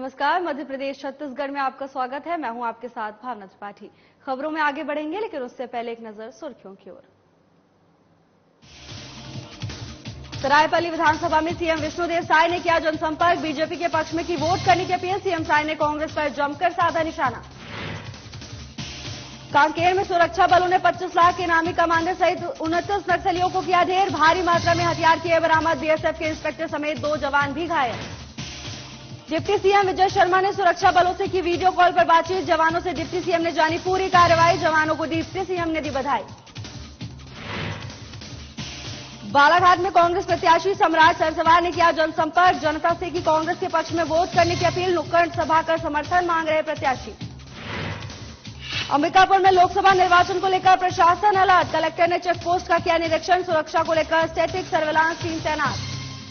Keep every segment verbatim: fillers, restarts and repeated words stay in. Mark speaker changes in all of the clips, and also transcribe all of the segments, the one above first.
Speaker 1: नमस्कार, मध्य प्रदेश छत्तीसगढ़ में आपका स्वागत है। मैं हूं आपके साथ भावना त्रिपाठी। खबरों में आगे बढ़ेंगे, लेकिन उससे पहले एक नजर सुर्खियों की ओर। सरायपाली विधानसभा में सीएम विष्णुदेव साय ने किया जनसंपर्क। बीजेपी के पक्ष में की वोट करने की अपील। सीएम साय ने कांग्रेस पर जमकर साधा निशाना। कांकेर में सुरक्षा बलों ने पच्चीस लाख के इनामी कमांडर सहित उनतीस नक्सलियों को किया ढेर। भारी मात्रा में हथियार किए बरामद। बीएसएफ के इंस्पेक्टर समेत दो जवान भी घायल। डिप्टी सीएम विजय शर्मा ने सुरक्षा बलों से की वीडियो कॉल पर बातचीत। जवानों से डिप्टी सीएम ने जानी पूरी कार्रवाई। जवानों को डिप्टी सीएम ने दी बधाई। बालाघाट में कांग्रेस प्रत्याशी सम्राट सरसवार ने किया जनसंपर्क। जनता से की कांग्रेस के पक्ष में वोट करने की अपील। नुक्कड़ सभा कर समर्थन मांग रहे प्रत्याशी। अंबिकापुर में लोकसभा निर्वाचन को लेकर प्रशासन अलर्ट। कलेक्टर ने चेक पोस्ट का किया निरीक्षण। सुरक्षा को लेकर स्टैटिक सर्विलांस टीम तैनात।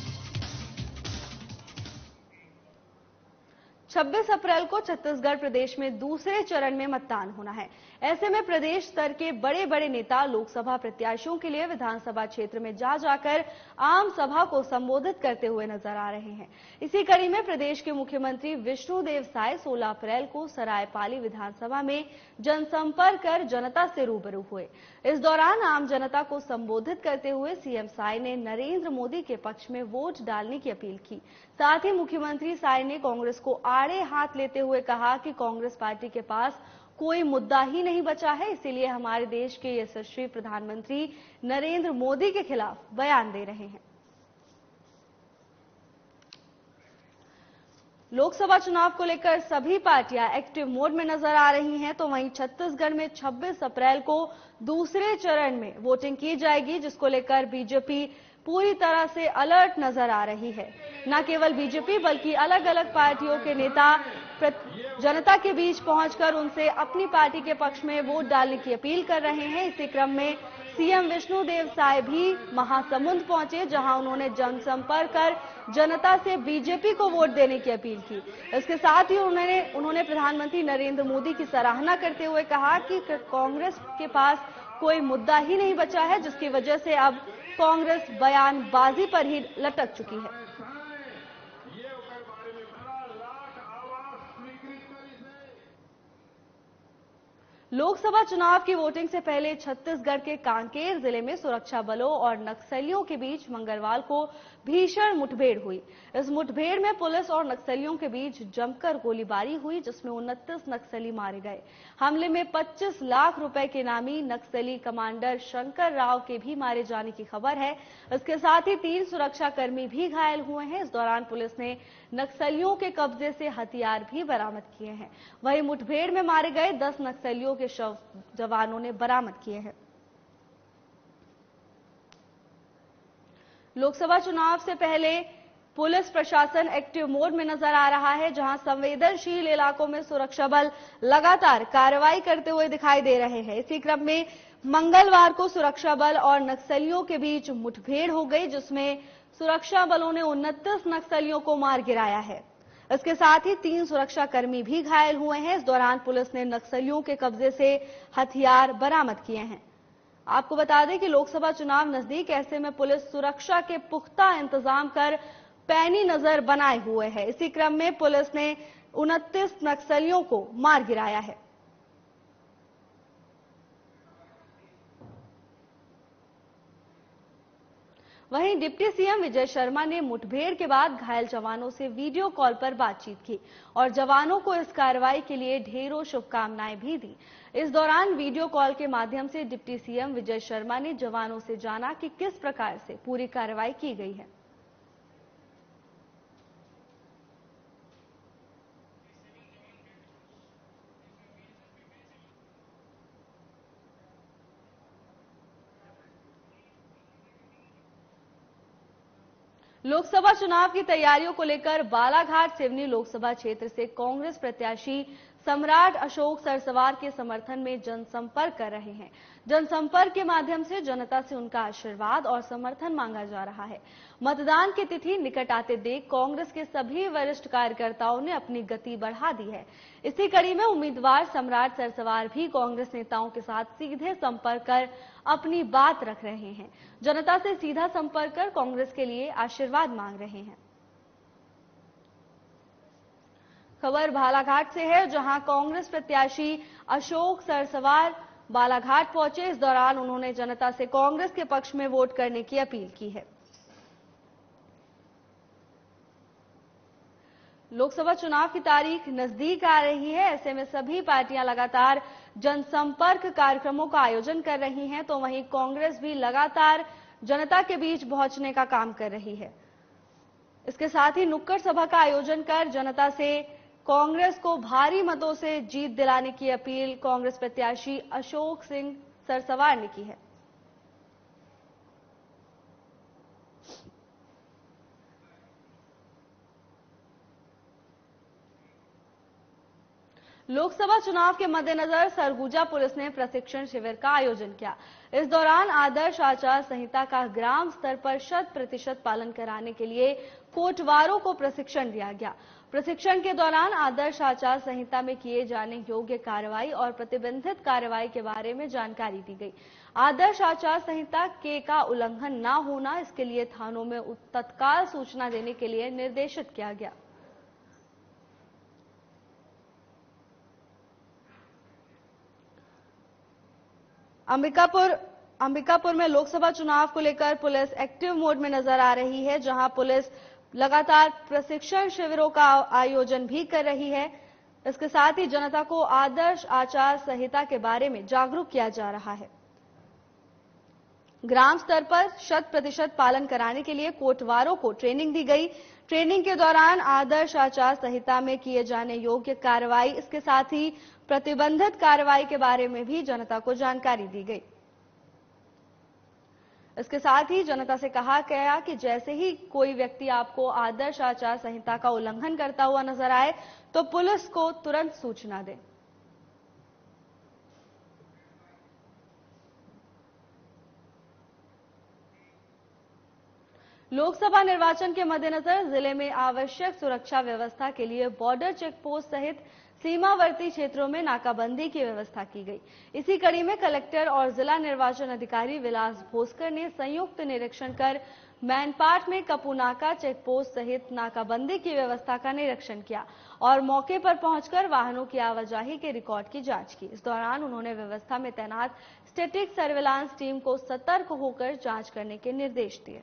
Speaker 1: छब्बीस अप्रैल को छत्तीसगढ़ प्रदेश में दूसरे चरण में मतदान होना है। ऐसे में प्रदेश स्तर के बड़े बड़े नेता लोकसभा प्रत्याशियों के लिए विधानसभा क्षेत्र में जा जाकर आम सभा को संबोधित करते हुए नजर आ रहे हैं। इसी कड़ी में प्रदेश के मुख्यमंत्री विष्णुदेव साय सोलह अप्रैल को सरायपाली विधानसभा में जनसंपर्क कर जनता से रूबरू हुए। इस दौरान आम जनता को संबोधित करते हुए सीएम साय ने नरेंद्र मोदी के पक्ष में वोट डालने की अपील की। साथ ही मुख्यमंत्री साय ने कांग्रेस को आड़े हाथ लेते हुए कहा कि कांग्रेस पार्टी के पास कोई मुद्दा ही नहीं बचा है, इसीलिए हमारे देश के यशस्वी प्रधानमंत्री नरेंद्र मोदी के खिलाफ बयान दे रहे हैं। लोकसभा चुनाव को लेकर सभी पार्टियां एक्टिव मोड में नजर आ रही हैं, तो वहीं छत्तीसगढ़ में छब्बीस अप्रैल को दूसरे चरण में वोटिंग की जाएगी, जिसको लेकर बीजेपी पूरी तरह से अलर्ट नजर आ रही है। न केवल बीजेपी बल्कि अलग अलग पार्टियों के नेता जनता के बीच पहुंचकर उनसे अपनी पार्टी के पक्ष में वोट डालने की अपील कर रहे हैं। इसी क्रम में सीएम विष्णुदेव साय भी महासमुंद पहुंचे, जहां उन्होंने जनसंपर्क कर जनता से बीजेपी को वोट देने की अपील की। इसके साथ ही उन्होंने उन्होंने प्रधानमंत्री नरेंद्र मोदी की सराहना करते हुए कहा कि कांग्रेस के पास कोई मुद्दा ही नहीं बचा है, जिसकी वजह से अब कांग्रेस बयानबाजी पर ही लटक चुकी है। लोकसभा चुनाव की वोटिंग से पहले छत्तीसगढ़ के कांकेर जिले में सुरक्षा बलों और नक्सलियों के बीच मंगलवार को भीषण मुठभेड़ हुई। इस मुठभेड़ में पुलिस और नक्सलियों के बीच जमकर गोलीबारी हुई, जिसमें उनतीस नक्सली मारे गए। हमले में पच्चीस लाख रुपए के इनामी नक्सली कमांडर शंकर राव के भी मारे जाने की खबर है। इसके साथ ही तीन सुरक्षाकर्मी भी घायल हुए हैं। इस दौरान पुलिस ने नक्सलियों के कब्जे से हथियार भी बरामद किए हैं। वहीं मुठभेड़ में मारे गए दस नक्सलियों के शव जवानों ने बरामद किए हैं। लोकसभा चुनाव से पहले पुलिस प्रशासन एक्टिव मोड में नजर आ रहा है, जहां संवेदनशील इलाकों में सुरक्षा बल लगातार कार्रवाई करते हुए दिखाई दे रहे हैं। इसी क्रम में मंगलवार को सुरक्षा बल और नक्सलियों के बीच मुठभेड़ हो गई, जिसमें सुरक्षा बलों ने उनतीस नक्सलियों को मार गिराया है। इसके साथ ही तीन सुरक्षाकर्मी भी घायल हुए हैं। इस दौरान पुलिस ने नक्सलियों के कब्जे से हथियार बरामद किए हैं। आपको बता दें कि लोकसभा चुनाव नजदीक, ऐसे में पुलिस सुरक्षा के पुख्ता इंतजाम कर पैनी नजर बनाए हुए है। इसी क्रम में पुलिस ने उनतीस नक्सलियों को मार गिराया है। वहीं डिप्टी सीएम विजय शर्मा ने मुठभेड़ के बाद घायल जवानों से वीडियो कॉल पर बातचीत की और जवानों को इस कार्रवाई के लिए ढेरों शुभकामनाएं भी दी। इस दौरान वीडियो कॉल के माध्यम से डिप्टी सीएम विजय शर्मा ने जवानों से जाना कि किस प्रकार से पूरी कार्रवाई की गई है। लोकसभा चुनाव की तैयारियों को लेकर बालाघाट सिवनी लोकसभा क्षेत्र से कांग्रेस प्रत्याशी सम्राट अशोक सरसवार के समर्थन में जनसंपर्क कर रहे हैं। जनसंपर्क के माध्यम से जनता से उनका आशीर्वाद और समर्थन मांगा जा रहा है। मतदान की तिथि निकट आते देख कांग्रेस के सभी वरिष्ठ कार्यकर्ताओं ने अपनी गति बढ़ा दी है। इसी कड़ी में उम्मीदवार सम्राट सरसवार भी कांग्रेस नेताओं के साथ सीधे संपर्क कर अपनी बात रख रहे हैं। जनता से सीधा संपर्क कर कांग्रेस के लिए आशीर्वाद मांग रहे हैं। खबर बालाघाट से है, जहां कांग्रेस प्रत्याशी अशोक सरसवार बालाघाट पहुंचे। इस दौरान उन्होंने जनता से कांग्रेस के पक्ष में वोट करने की अपील की है। लोकसभा चुनाव की तारीख नजदीक आ रही है, ऐसे में सभी पार्टियां लगातार जनसंपर्क कार्यक्रमों का आयोजन कर रही हैं, तो वहीं कांग्रेस भी लगातार जनता के बीच पहुंचने का काम कर रही है। इसके साथ ही नुक्कड़ सभा का आयोजन कर जनता से कांग्रेस को भारी मतों से जीत दिलाने की अपील कांग्रेस प्रत्याशी अशोक सिंह सरसवार ने की है। लोकसभा चुनाव के मद्देनजर सरगुजा पुलिस ने प्रशिक्षण शिविर का आयोजन किया। इस दौरान आदर्श आचार संहिता का ग्राम स्तर पर शत प्रतिशत पालन कराने के लिए कोटवारों को प्रशिक्षण दिया गया। प्रशिक्षण के दौरान आदर्श आचार संहिता में किए जाने योग्य कार्रवाई और प्रतिबंधित कार्रवाई के बारे में जानकारी दी गई। आदर्श आचार संहिता के का उल्लंघन न होना, इसके लिए थानों में तत्काल सूचना देने के लिए निर्देशित किया गया। अंबिकापुर अंबिकापुर में लोकसभा चुनाव को लेकर पुलिस एक्टिव मोड में नजर आ रही है, जहां पुलिस लगातार प्रशिक्षण शिविरों का आयोजन भी कर रही है। इसके साथ ही जनता को आदर्श आचार संहिता के बारे में जागरूक किया जा रहा है। ग्राम स्तर पर शत प्रतिशत पालन कराने के लिए कोटवारों को ट्रेनिंग दी गई। ट्रेनिंग के दौरान आदर्श आचार संहिता में किए जाने योग्य कार्रवाई, इसके साथ ही प्रतिबंधित कार्रवाई के बारे में भी जनता को जानकारी दी गई। इसके साथ ही जनता से कहा गया कि जैसे ही कोई व्यक्ति आपको आदर्श आचार संहिता का उल्लंघन करता हुआ नजर आए तो पुलिस को तुरंत सूचना दें। लोकसभा निर्वाचन के मद्देनजर जिले में आवश्यक सुरक्षा व्यवस्था के लिए बॉर्डर चेक पोस्ट सहित सीमावर्ती क्षेत्रों में नाकाबंदी की व्यवस्था की गई। इसी कड़ी में कलेक्टर और जिला निर्वाचन अधिकारी विलास भोसकर ने संयुक्त निरीक्षण कर मैनपाट में कपूनाका चेक पोस्ट सहित नाकाबंदी की व्यवस्था का निरीक्षण किया और मौके पर पहुंचकर वाहनों की आवाजाही के रिकॉर्ड की जांच की। इस दौरान उन्होंने व्यवस्था में तैनात स्टैटिक सर्विलांस टीम को सतर्क होकर जांच करने के निर्देश दिए।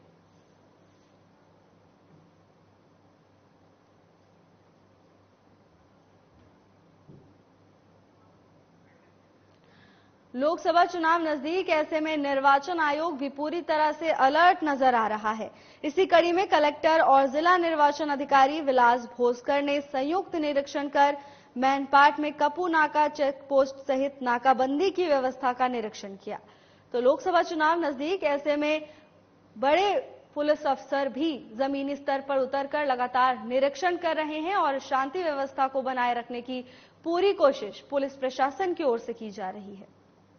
Speaker 1: लोकसभा चुनाव नजदीक, ऐसे में निर्वाचन आयोग भी पूरी तरह से अलर्ट नजर आ रहा है। इसी कड़ी में कलेक्टर और जिला निर्वाचन अधिकारी विलास भोसकर ने संयुक्त निरीक्षण कर मैनपाट में कपू नाका चेक पोस्ट सहित नाकाबंदी की व्यवस्था का निरीक्षण किया। तो लोकसभा चुनाव नजदीक, ऐसे में बड़े पुलिस अफसर भी जमीनी स्तर पर उतरकर लगातार निरीक्षण कर रहे हैं और शांति व्यवस्था को बनाए रखने की पूरी कोशिश पुलिस प्रशासन की ओर से की जा रही है।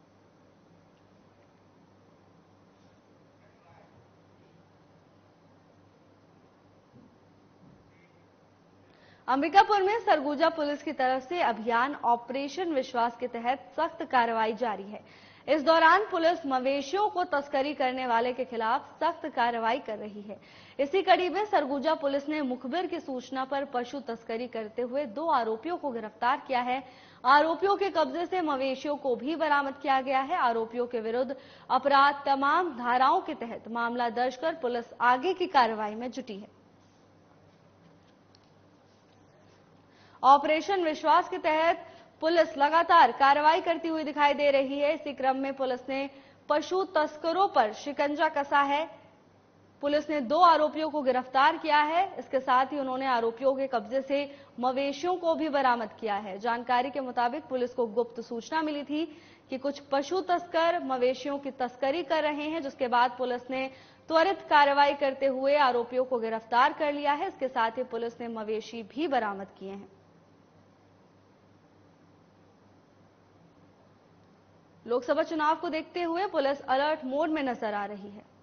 Speaker 1: अंबिकापुर में सरगुजा पुलिस की तरफ से अभियान ऑपरेशन विश्वास के तहत सख्त कार्रवाई जारी है। इस दौरान पुलिस मवेशियों को तस्करी करने वाले के खिलाफ सख्त कार्रवाई कर रही है। इसी कड़ी में सरगुजा पुलिस ने मुखबिर की सूचना पर पशु तस्करी करते हुए दो आरोपियों को गिरफ्तार किया है। आरोपियों के कब्जे से मवेशियों को भी बरामद किया गया है। आरोपियों के विरुद्ध अपराध तमाम धाराओं के तहत मामला दर्ज कर पुलिस आगे की कार्रवाई में जुटी है। ऑपरेशन विश्वास के तहत पुलिस लगातार कार्रवाई करती हुई दिखाई दे रही है। इसी क्रम में पुलिस ने पशु तस्करों पर शिकंजा कसा है। पुलिस ने दो आरोपियों को गिरफ्तार किया है। इसके साथ ही उन्होंने आरोपियों के कब्जे से मवेशियों को भी बरामद किया है। जानकारी के मुताबिक पुलिस को गुप्त सूचना मिली थी कि कुछ पशु तस्कर मवेशियों की तस्करी कर रहे हैं, जिसके बाद पुलिस ने त्वरित कार्रवाई करते हुए आरोपियों को गिरफ्तार कर लिया है। इसके साथ ही पुलिस ने मवेशी भी बरामद किए हैं। लोकसभा चुनाव को देखते हुए पुलिस अलर्ट मोड में नजर आ रही है।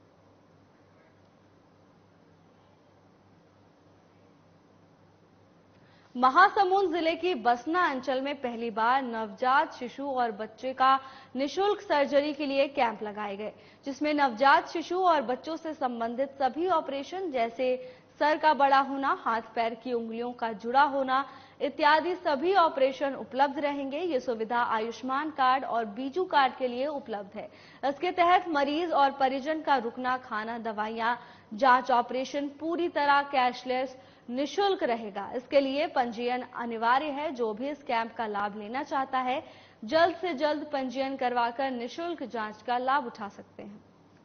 Speaker 1: महासमुंद जिले की बसना अंचल में पहली बार नवजात शिशु और बच्चे का निशुल्क सर्जरी के लिए कैंप लगाए गए, जिसमें नवजात शिशु और बच्चों से संबंधित सभी ऑपरेशन जैसे सर का बड़ा होना, हाथ पैर की उंगलियों का जुड़ा होना, इत्यादि सभी ऑपरेशन उपलब्ध रहेंगे। ये सुविधा आयुष्मान कार्ड और बीजू कार्ड के लिए उपलब्ध है। इसके तहत मरीज और परिजन का रुकना, खाना, दवाइयां, जांच, ऑपरेशन पूरी तरह कैशलेस निःशुल्क रहेगा। इसके लिए पंजीयन अनिवार्य है। जो भी इस कैंप का लाभ लेना चाहता है, जल्द से जल्द पंजीयन करवाकर निःशुल्क जांच का लाभ उठा सकते हैं।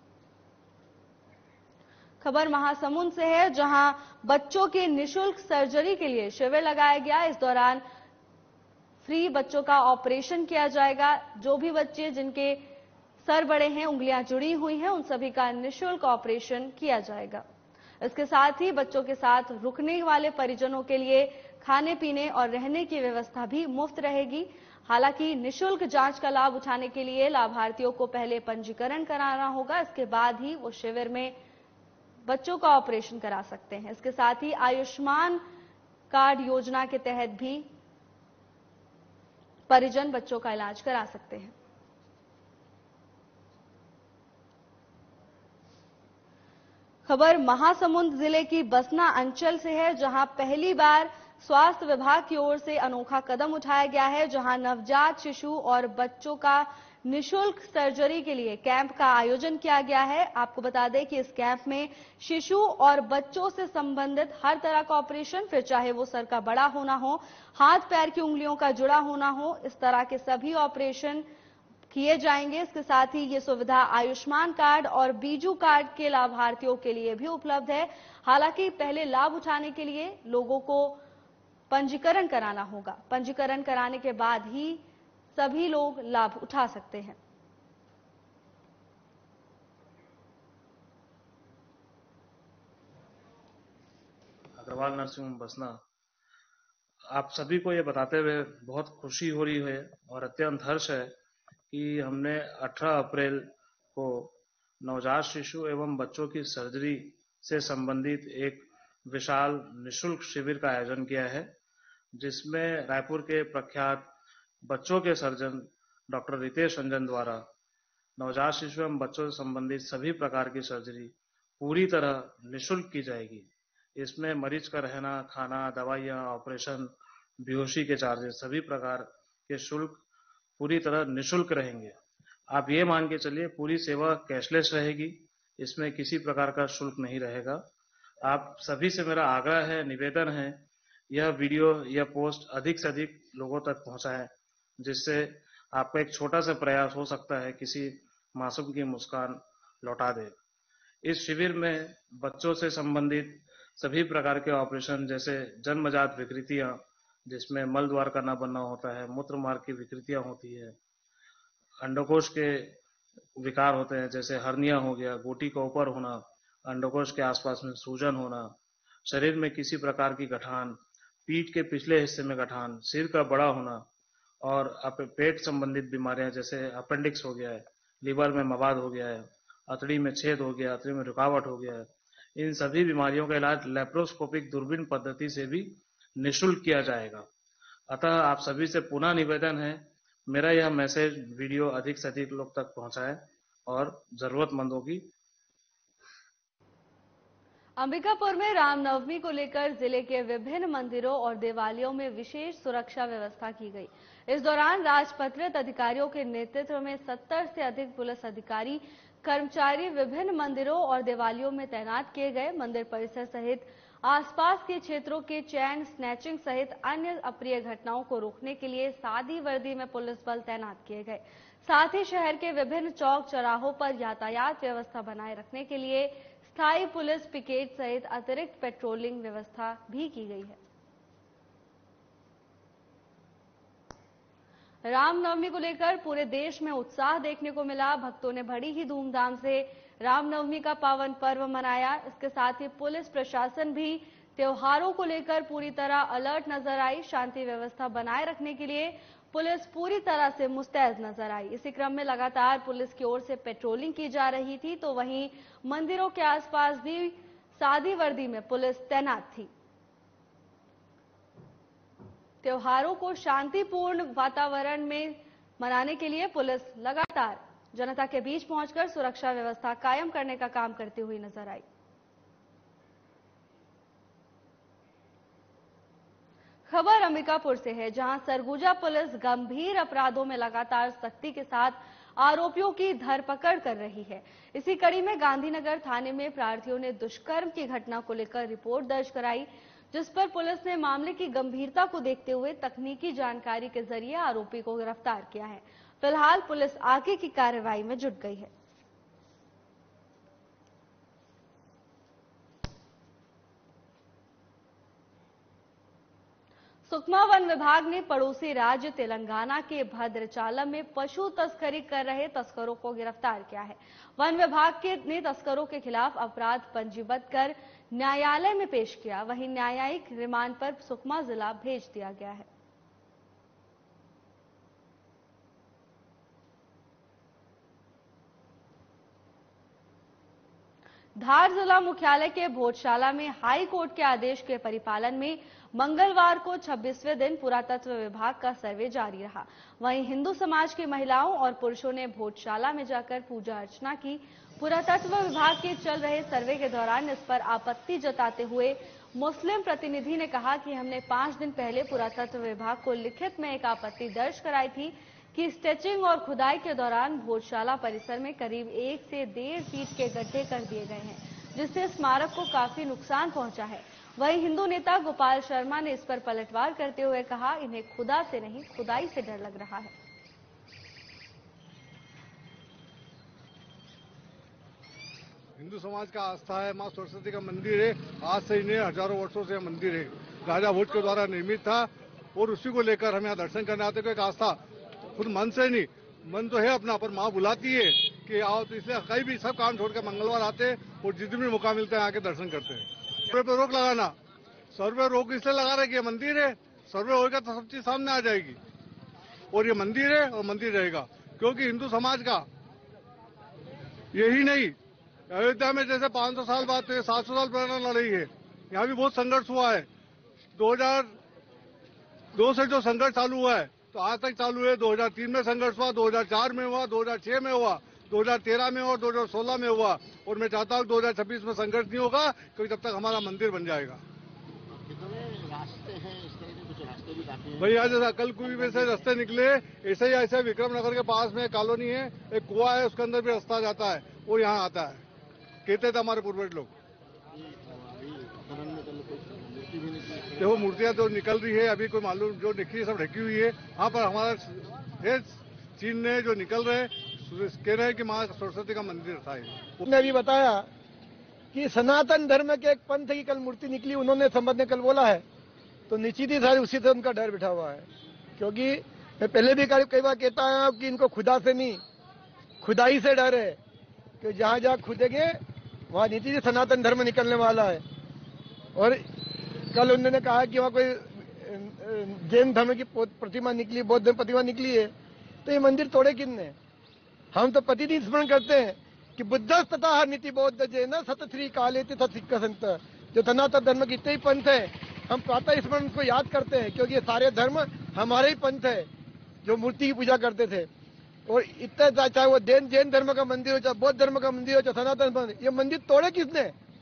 Speaker 1: खबर महासमुंद से है, जहां बच्चों की निःशुल्क सर्जरी के लिए शिविर लगाया गया। इस दौरान फ्री बच्चों का ऑपरेशन किया जाएगा। जो भी बच्चे जिनके सर बड़े हैं, उंगलियां जुड़ी हुई हैं, उन सभी का निःशुल्क ऑपरेशन किया जाएगा। इसके साथ ही बच्चों के साथ रुकने वाले परिजनों के लिए खाने पीने और रहने की व्यवस्था भी मुफ्त रहेगी। हालांकि निःशुल्क जांच का लाभ उठाने के लिए लाभार्थियों को पहले पंजीकरण कराना होगा। इसके बाद ही वो शिविर में बच्चों का ऑपरेशन करा सकते हैं। इसके साथ ही आयुष्मान कार्ड योजना के तहत भी परिजन बच्चों का इलाज करा सकते हैं। खबर महासमुंद जिले की बसना अंचल से है, जहां पहली बार स्वास्थ्य विभाग की ओर से अनोखा कदम उठाया गया है, जहां नवजात शिशु और बच्चों का निःशुल्क सर्जरी के लिए कैंप का आयोजन किया गया है। आपको बता दें कि इस कैंप में शिशु और बच्चों से संबंधित हर तरह का ऑपरेशन, फिर चाहे वो सर का बड़ा होना हो, हाथ पैर की उंगलियों का जुड़ा होना हो, इस तरह के सभी ऑपरेशन किए जाएंगे। इसके साथ ही ये सुविधा आयुष्मान कार्ड और बीजू कार्ड के लाभार्थियों के लिए भी उपलब्ध है। हालांकि पहले लाभ उठाने के लिए लोगों को पंजीकरण कराना होगा। पंजीकरण कराने के बाद ही सभी लोग लाभ उठा सकते हैं।
Speaker 2: अग्रवाल नर्सिंग होम बसना, आप सभी को ये बताते हुए बहुत खुशी हो रही है और अत्यंत हर्ष है कि हमने अठारह अप्रैल को नवजात शिशु एवं बच्चों की सर्जरी से संबंधित एक विशाल निःशुल्क शिविर का आयोजन किया है, जिसमें रायपुर के प्रख्यात बच्चों के सर्जन डॉक्टर रितेश रंजन द्वारा नवजात शिशु एवं बच्चों से संबंधित सभी प्रकार की सर्जरी पूरी तरह निःशुल्क की जाएगी। इसमें मरीज का रहना, खाना, दवाइयां, ऑपरेशन, बेहोशी के चार्जेस, सभी प्रकार के शुल्क पूरी तरह निःशुल्क रहेंगे। आप ये मान के चलिए पूरी सेवा कैशलेस रहेगी, इसमें किसी प्रकार का शुल्क नहीं रहेगा। आप सभी से मेरा आग्रह है, निवेदन है, यह वीडियो, यह पोस्ट अधिक से अधिक लोगों तक पहुंचाएं, जिससे आपका एक छोटा सा प्रयास हो सकता है किसी मासूम की मुस्कान लौटा दे। इस शिविर में बच्चों से संबंधित सभी प्रकार के ऑपरेशन, जैसे जन्मजात विकृतियां जिसमें मल द्वार का न बनना होता है, मूत्र मार्ग की विकृतियां होती है, अंडकोश के विकार होते हैं जैसे हर्निया हो गया, गोटी का ऊपर होना, अंडकोश के आसपास में सूजन होना, शरीर में किसी प्रकार की गठान, पीठ के पिछले हिस्से में गठान, सिर का बड़ा होना और पेट संबंधित बीमारियां जैसे अपेंडिक्स हो गया है, लीवर में मवाद हो गया है, अतड़ी में छेद हो गया, अतड़ी में रुकावट हो गया है, इन सभी बीमारियों का इलाज लेप्रोस्कोपिक दूरबीन पद्धति से भी निःशुल्क किया जाएगा। अतः आप सभी से पुनः निवेदन है, मेरा यह मैसेज वीडियो अधिक से अधिक लोग तक पहुंचाएं और जरूरतमंदों की।
Speaker 1: अंबिकापुर में रामनवमी को लेकर जिले के विभिन्न मंदिरों और देवालयों में विशेष सुरक्षा व्यवस्था की गई। इस दौरान राजपत्रित अधिकारियों के नेतृत्व में सत्तर से अधिक पुलिस अधिकारी, कर्मचारी विभिन्न मंदिरों और देवालयों में तैनात किए गए। मंदिर परिसर सहित आसपास के क्षेत्रों के चैन स्नैचिंग सहित अन्य अप्रिय घटनाओं को रोकने के लिए सादी वर्दी में पुलिस बल तैनात किए गए। साथ ही शहर के विभिन्न चौक चौराहों पर यातायात व्यवस्था बनाए रखने के लिए स्थायी पुलिस पिकेट सहित अतिरिक्त पेट्रोलिंग व्यवस्था भी की गई है। रामनवमी को लेकर पूरे देश में उत्साह देखने को मिला। भक्तों ने बड़ी ही धूमधाम से रामनवमी का पावन पर्व मनाया। इसके साथ ही पुलिस प्रशासन भी त्योहारों को लेकर पूरी तरह अलर्ट नजर आई। शांति व्यवस्था बनाए रखने के लिए पुलिस पूरी तरह से मुस्तैद नजर आई। इसी क्रम में लगातार पुलिस की ओर से पेट्रोलिंग की जा रही थी, तो वहीं मंदिरों के आसपास भी सादी वर्दी में पुलिस तैनात थी। त्योहारों को शांतिपूर्ण वातावरण में मनाने के लिए पुलिस लगातार जनता के बीच पहुंचकर सुरक्षा व्यवस्था कायम करने का काम करती हुई नजर आई। खबर अंबिकापुर से है, जहां सरगुजा पुलिस गंभीर अपराधों में लगातार सख्ती के साथ आरोपियों की धरपकड़ कर रही है। इसी कड़ी में गांधीनगर थाने में प्रार्थियों ने दुष्कर्म की घटना को लेकर रिपोर्ट दर्ज कराई, जिस पर पुलिस ने मामले की गंभीरता को देखते हुए तकनीकी जानकारी के जरिए आरोपी को गिरफ्तार किया है। फिलहाल पुलिस आगे की कार्रवाई में जुट गई है। सुकमा वन विभाग ने पड़ोसी राज्य तेलंगाना के भद्रचालम में पशु तस्करी कर रहे तस्करों को गिरफ्तार किया है। वन विभाग के ने तस्करों के खिलाफ अपराध पंजीबद्ध कर न्यायालय में पेश किया। वहीं न्यायिक रिमांड पर सुकमा जिला भेज दिया गया है। धार जिला मुख्यालय के भोजशाला में हाई कोर्ट के आदेश के परिपालन में मंगलवार को छब्बीसवें दिन पुरातत्व विभाग का सर्वे जारी रहा। वहीं हिंदू समाज की महिलाओं और पुरुषों ने भोजशाला में जाकर पूजा अर्चना की। पुरातत्व विभाग के चल रहे सर्वे के दौरान इस पर आपत्ति जताते हुए मुस्लिम प्रतिनिधि ने कहा कि हमने पांच दिन पहले पुरातत्व विभाग को लिखित में एक आपत्ति दर्ज कराई थी कि स्टेचिंग और खुदाई के दौरान भोजशाला परिसर में करीब एक से डेढ़ फीट के गड्ढे कर दिए गए हैं, जिससे स्मारक को काफी नुकसान पहुंचा है। वहीं हिंदू नेता गोपाल शर्मा ने इस पर पलटवार करते हुए कहा, इन्हें खुदा से नहीं खुदाई से डर लग रहा है।
Speaker 3: हिंदू समाज का आस्था है, मां सरस्वती का मंदिर है। आज से ही नहीं, हजारों वर्षों से मंदिर है, राजा भोज के द्वारा निर्मित था और उसी को लेकर हम यहाँ दर्शन करने आते। एक आस्था खुद मन से नहीं, मन तो है अपना, पर माँ बुलाती है कि आओ, तो इसलिए कहीं भी सब काम छोड़कर मंगलवार आते और जिस दिन भी मौका मिलता है आके दर्शन करते हैं। सर्वे पे रोक लगाना, सर्वे रोक इसलिए लगा रहे कि ये मंदिर है, सर्वे होगा तो सब चीज सामने आ जाएगी और ये मंदिर है और मंदिर रहेगा। क्योंकि हिंदू समाज का यही नहीं, अयोध्या में जैसे पाँच सौ साल बाद तो ये सात सौ साल पुराना लड़ाई है, यहाँ भी बहुत संघर्ष हुआ है। दो हजार दो से जो संघर्ष चालू हुआ है तो आज तक चालू है। दो हजार तीन में संघर्ष हुआ, दो हजार चार में हुआ, दो हजार छह में हुआ, दो हजार तेरह में और दो हजार सोलह में हुआ और मैं चाहता हूँ दो हजार छब्बीस में संघर्ष नहीं होगा, क्योंकि तब तक हमारा मंदिर बन जाएगा।
Speaker 4: रास्ते हैं इस तरह के, कुछ रास्ते भी काफी
Speaker 3: भाई आज जैसे अकलकुई में से रास्ते निकले, ऐसे ही ऐसे विक्रम नगर के पास में कॉलोनी है, एक कुआं है, उसके अंदर भी रास्ता जाता है और यहाँ आता है, कहते थे हमारे पूर्वज लोग। देखो मूर्तियां जो निकल रही है अभी कोई मालूम, जो निकली है सब ढकी हुई है। हाँ, पर हमारा है चीन ने जो निकल रहे कह रहे हैं कि माँ सरस्वती का मंदिर था।
Speaker 5: उसने भी बताया कि सनातन धर्म के एक पंथ की कल मूर्ति निकली, उन्होंने संबंध ने कल बोला है, तो निश्चित ही सारी उसी से उनका डर बिठा हुआ है। क्योंकि मैं पहले भी कई बार कहता आया कि इनको खुदा से नहीं खुदाई से डर है, कि जहां जहां खुदेंगे वहां नीति से सनातन धर्म निकलने वाला है। और कल उन्होंने कहा कि वहां कोई जैन धर्म की प्रतिमा निकली, बौद्ध प्रतिमा निकली है, तो ये मंदिर तोड़े किसने? हम तो प्रतिदिन स्मरण करते हैं कि बुद्ध तथा नीति बौद्ध जैन सत श्री काले सिक्ख संत, जो सनातन धर्म के इतने ही पंथ है, हम प्रातः स्मरण को याद करते हैं, क्योंकि ये सारे धर्म हमारे ही पंथ है जो मूर्ति की पूजा करते थे। और इतना चाहे वो जैन जैन धर्म का मंदिर हो, चाहे बौद्ध धर्म का मंदिर हो, चाहे सनातन मंदिर, ये मंदिर तोड़े किसने?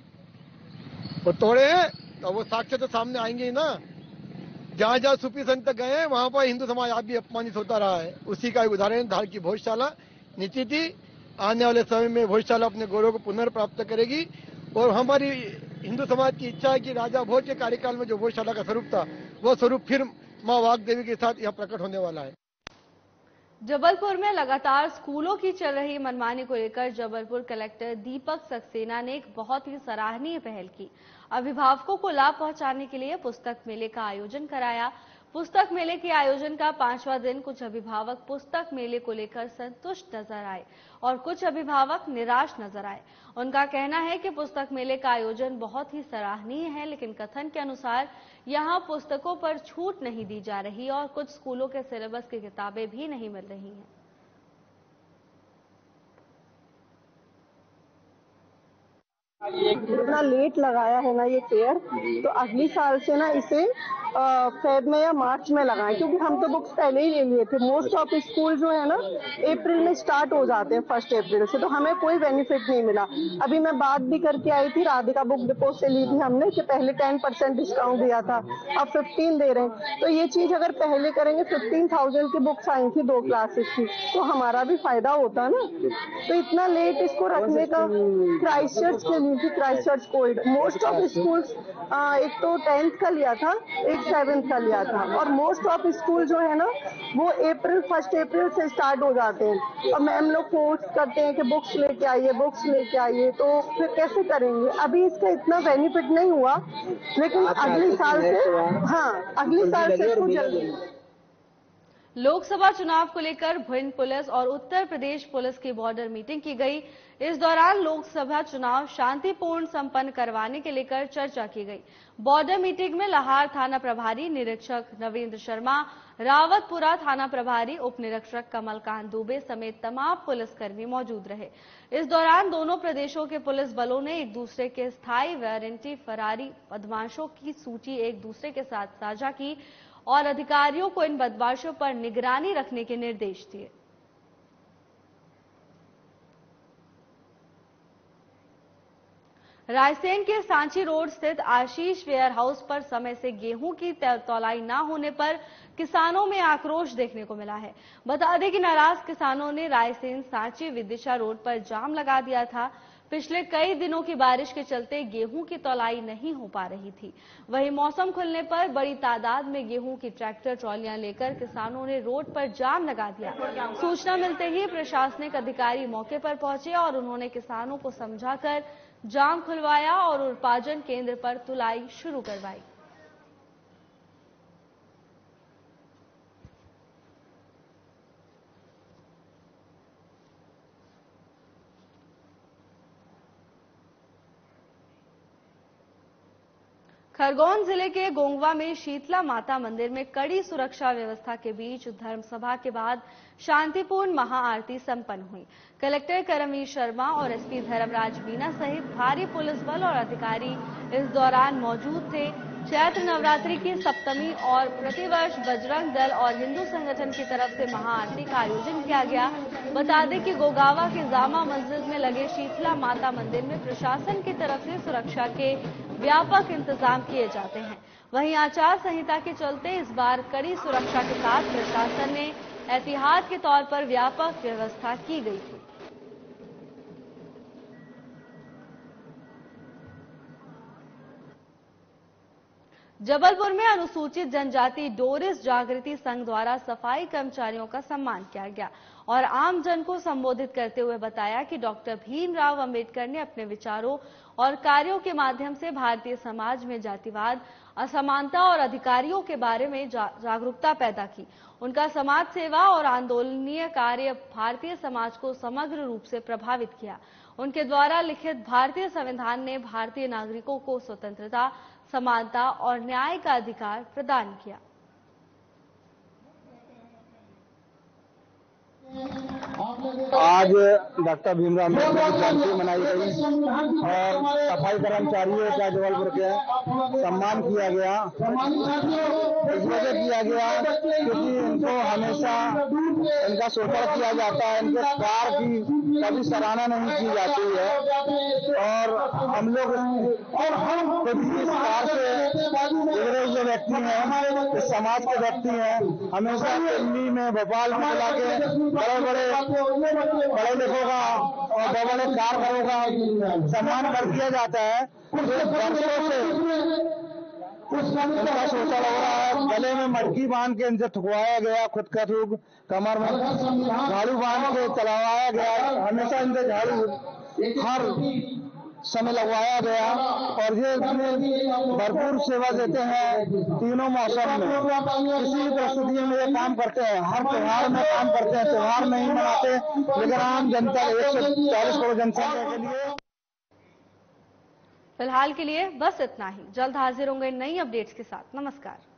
Speaker 5: वो तोड़े हैं तो वो साक्ष्य तो सामने आएंगे ही ना। जहां जहां सूफी संत गए वहां पर हिंदू समाज आज भी अपमानित होता रहा है। उसी का एक उदाहरण धार की भोजशाला। निश्चित ही आने वाले समय में भोजशाला अपने गौरव को पुनर्प्राप्त करेगी और हमारी हिंदू समाज की इच्छा है कि राजा भोज के कार्यकाल में जो भोजशाला का स्वरूप था, वो स्वरूप फिर मां वाग देवी के साथ यहाँ प्रकट होने वाला है।
Speaker 1: जबलपुर में लगातार स्कूलों की चल रही मनमानी को लेकर जबलपुर कलेक्टर दीपक सक्सेना ने एक बहुत ही सराहनीय पहल की। अभिभावकों को लाभ पहुंचाने के लिए पुस्तक मेले का आयोजन कराया। पुस्तक मेले के आयोजन का पांचवा दिन कुछ अभिभावक पुस्तक मेले को लेकर संतुष्ट नजर आए और कुछ अभिभावक निराश नजर आए। उनका कहना है कि पुस्तक मेले का आयोजन बहुत ही सराहनीय है, लेकिन कथन के अनुसार यहां पुस्तकों पर छूट नहीं दी जा रही और कुछ स्कूलों के सिलेबस की किताबें भी नहीं मिल रही हैं।
Speaker 6: इतना लेट लगाया है ना ये फेयर, तो अगली साल से ना इसे फेब में या मार्च में लगाएं, क्योंकि हम तो बुक्स पहले ही ले लिए थे। मोस्ट ऑफ स्कूल जो है ना अप्रैल में स्टार्ट हो जाते हैं, फर्स्ट अप्रैल से, तो हमें कोई बेनिफिट नहीं मिला। अभी मैं बात भी करके आई थी, राधिका बुक डिपो से ली थी हमने कि पहले टेन परसेंट डिस्काउंट दिया था, अब फिफ्टीन दे रहे हैं। तो ये चीज अगर पहले करेंगे, फिफ्टीन थाउजेंड की बुक्स आई थी दो क्लासेस की, तो हमारा भी फायदा होता ना। तो इतना लेट इसको रखने का क्राइस्ट चर्च के लिए थी, Christ church Covid. Most of schools एक तो टेंथ का लिया था, एक सेवेंथ का लिया था, और मोस्ट ऑफ स्कूल जो है ना वो अप्रैल फर्स्ट अप्रैल से स्टार्ट हो जाते हैं। और मैम लोग फोर्स करते हैं कि बुक्स लेके आइए, बुक्स लेके आइए, तो फिर कैसे करेंगे? अभी इसका इतना बेनिफिट नहीं हुआ, लेकिन अगले साल से, हाँ अगले साल से इसको जल्दी।
Speaker 1: लोकसभा चुनाव को लेकर भिंड पुलिस और उत्तर प्रदेश पुलिस की बॉर्डर मीटिंग की गई। इस दौरान लोकसभा चुनाव शांतिपूर्ण संपन्न करवाने के लेकर चर्चा की गई। बॉर्डर मीटिंग में लाहार थाना प्रभारी निरीक्षक नवीन्द्र शर्मा, रावतपुरा थाना प्रभारी उप निरीक्षक कमलकांत दुबे समेत तमाम पुलिसकर्मी मौजूद रहे। इस दौरान दोनों प्रदेशों के पुलिस बलों ने एक दूसरे के स्थायी वारंटी फरारी बदमाशों की सूची एक दूसरे के साथ साझा की और अधिकारियों को इन बदमाशों पर निगरानी रखने के निर्देश दिए। रायसेन के सांची रोड स्थित आशीष वेयर हाउस पर समय से गेहूं की तौलाई न होने पर किसानों में आक्रोश देखने को मिला है। बता दें कि नाराज किसानों ने रायसेन सांची विदिशा रोड पर जाम लगा दिया था। पिछले कई दिनों की बारिश के चलते गेहूं की तौलाई नहीं हो पा रही थी। वहीं मौसम खुलने पर बड़ी तादाद में गेहूं की ट्रैक्टर ट्रॉलियां लेकर किसानों ने रोड पर जाम लगा दिया। सूचना मिलते ही प्रशासनिक अधिकारी मौके पर पहुंचे और उन्होंने किसानों को समझाकर जाम खुलवाया और उत्पादन केंद्र पर तुलाई शुरू करवाई। खरगोन जिले के गोंगवा में शीतला माता मंदिर में कड़ी सुरक्षा व्यवस्था के बीच धर्मसभा के बाद शांतिपूर्ण महाआरती संपन्न हुई। कलेक्टर करमवीर शर्मा और एसपी धर्मराज मीना सहित भारी पुलिस बल और अधिकारी इस दौरान मौजूद थे। चैत्र नवरात्रि की सप्तमी और प्रतिवर्ष बजरंग दल और हिंदू संगठन की तरफ से महाआरती का आयोजन किया गया। बता दें कि गोगावा के जामा मस्जिद में लगे शीतला माता मंदिर में प्रशासन की तरफ से सुरक्षा के व्यापक इंतजाम किए जाते हैं। वहीं आचार संहिता के चलते इस बार कड़ी सुरक्षा के साथ प्रशासन ने एहतियात के तौर पर व्यापक व्यवस्था की गई थी। जबलपुर में अनुसूचित जनजाति डोरिस जागृति संघ द्वारा सफाई कर्मचारियों का सम्मान किया गया और आम जन को संबोधित करते हुए बताया कि डॉक्टर भीमराव अंबेडकर ने अपने विचारों और कार्यों के माध्यम से भारतीय समाज में जातिवाद, असमानता और अधिकारियों के बारे में जा, जागरूकता पैदा की। उनका समाज सेवा और आंदोलनीय कार्य भारतीय समाज को समग्र रूप से प्रभावित किया। उनके द्वारा लिखित भारतीय संविधान ने भारतीय नागरिकों को स्वतंत्रता, समानता और न्याय का अधिकार प्रदान किया।
Speaker 7: आज डॉक्टर भीमराव अम्बेडकर की जयंती मनाई गई और सफाई कर्मचारियों का जबलपुर के सम्मान किया गया। इस वजह किया गया क्योंकि इनको हमेशा इनका शोषण किया जाता है, इनके कार्य की कभी सराहना नहीं की जाती है और हम लोग और हम खुद इस कार्य से जुड़े हुए व्यक्ति हैं, इस समाज के व्यक्ति हैं। हमेशा दिल्ली में, भोपाल में बुला के बड़े बड़े पढ़े लिखों का और बड़े बड़े कारखानों का सम्मान कर दिया जाता है। वर्षों से उनका शोषण हो रहा है। गले में मटकी बांध के इनसे ठुकवाया गया, खुद का थूक, कमर में झाड़ू बांध के चलावाया गया, हमेशा इनसे झाड़ू हर समय लगवाया गया और ये भरपूर सेवा देते हैं तीनों मौसम में। किसी भी परिस्थितियों में ये काम करते हैं, हर त्योहार में काम करते हैं। त्योहार नहीं मनाते लेकिन आम जनता एक सौ चालीस करोड़ जनसंख्या के लिए।
Speaker 1: फिलहाल के लिए बस इतना ही। जल्द हाजिर होंगे नई अपडेट्स के साथ। नमस्कार।